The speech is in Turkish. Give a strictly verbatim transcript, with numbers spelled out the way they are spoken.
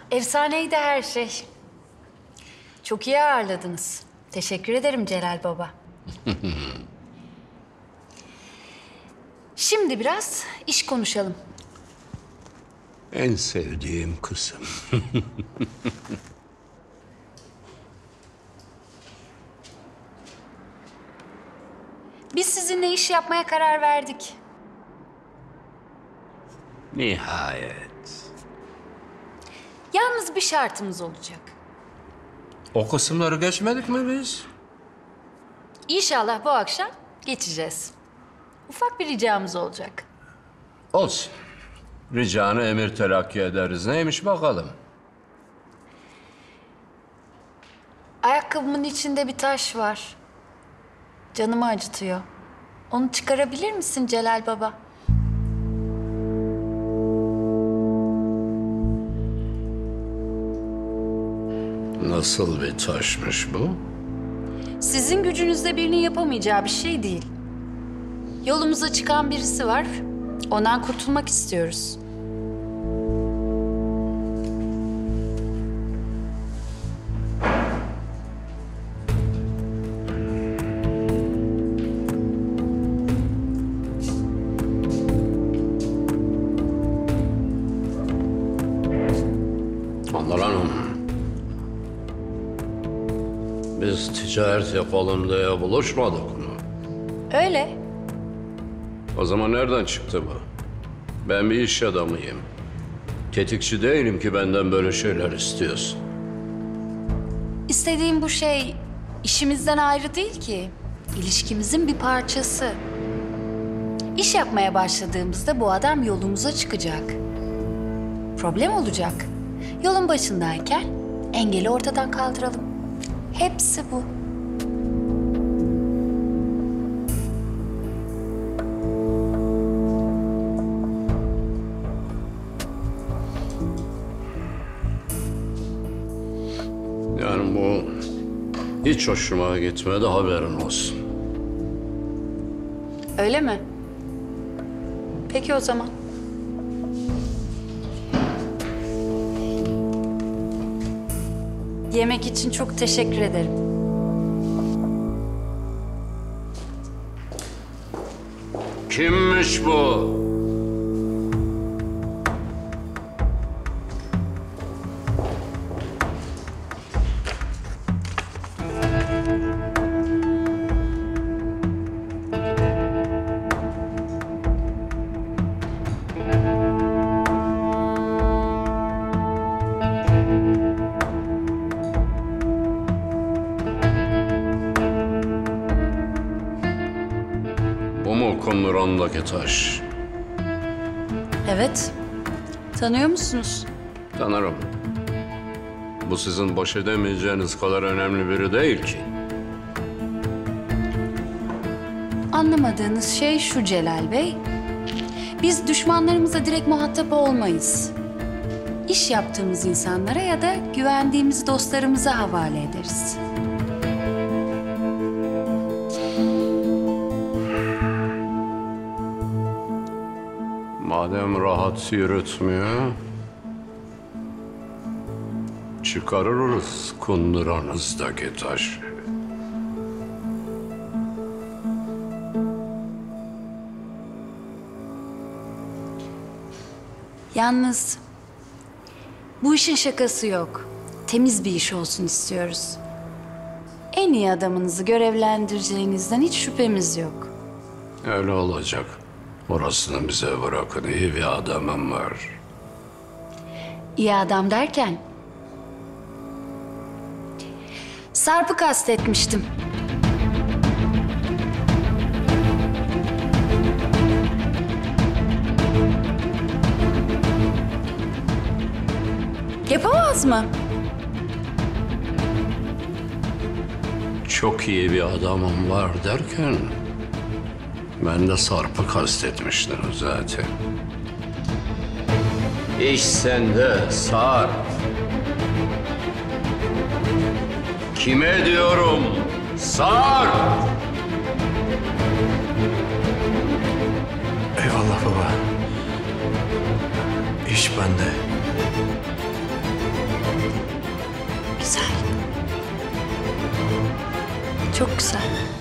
Efsaneydi her şey. Çok iyi ağırladınız. Teşekkür ederim Celal Baba. Şimdi biraz iş konuşalım. En sevdiğim kısım. Biz sizinle iş yapmaya karar verdik. Nihayet. Yalnız bir şartımız olacak. O kısımları geçmedik mi biz? İnşallah bu akşam geçeceğiz. Ufak bir ricamız olacak. Olsun. Ricanı emir telakki ederiz. Neymiş bakalım? Ayakkabımın içinde bir taş var. Canımı acıtıyor. Onu çıkarabilir misin Celal Baba? Nasıl bir taşmış bu? Sizin gücünüzle birinin yapamayacağı bir şey değil. Yolumuza çıkan birisi var. Ondan kurtulmak istiyoruz. Handan Hanım. Biz ticaret yapalım diye buluşmadık mı? Öyle. O zaman nereden çıktı bu? Ben bir iş adamıyım. Tetikçi değilim ki benden böyle şeyler istiyorsun. İstediğim bu şey işimizden ayrı değil ki. İlişkimizin bir parçası. İş yapmaya başladığımızda bu adam yolumuza çıkacak. Problem olacak. Yolun başındayken engeli ortadan kaldıralım. Hepsi bu. Yani bu hiç hoşuma gitmedi, haberin olsun. Öyle mi? Peki o zaman. Yemek için çok teşekkür ederim. Kimmiş bu? Bu mu kumrandaki taş? Evet. Tanıyor musunuz? Tanırım. Bu sizin baş edemeyeceğiniz kadar önemli biri değil ki. Anlamadığınız şey şu Celal Bey. Biz düşmanlarımıza direkt muhatap olmayız. İş yaptığımız insanlara ya da güvendiğimiz dostlarımıza havale ederiz. Madem rahat yürütmüyor, çıkarırız kunduranızdaki taşı. Yalnız bu işin şakası yok. Temiz bir iş olsun istiyoruz. En iyi adamınızı görevlendireceğinizden hiç şüphemiz yok. Öyle olacak. Orasını bize bırakın. İyi bir adamım var. İyi adam derken... Sarp'ı kastetmiştim. Yapamaz mı? Çok iyi bir adamım var derken... ben de Sarp'ı kastetmiştim zaten. İş sende Sarp. Kime diyorum? Sarp! Eyvallah baba. İş bende. Güzel. Çok güzel.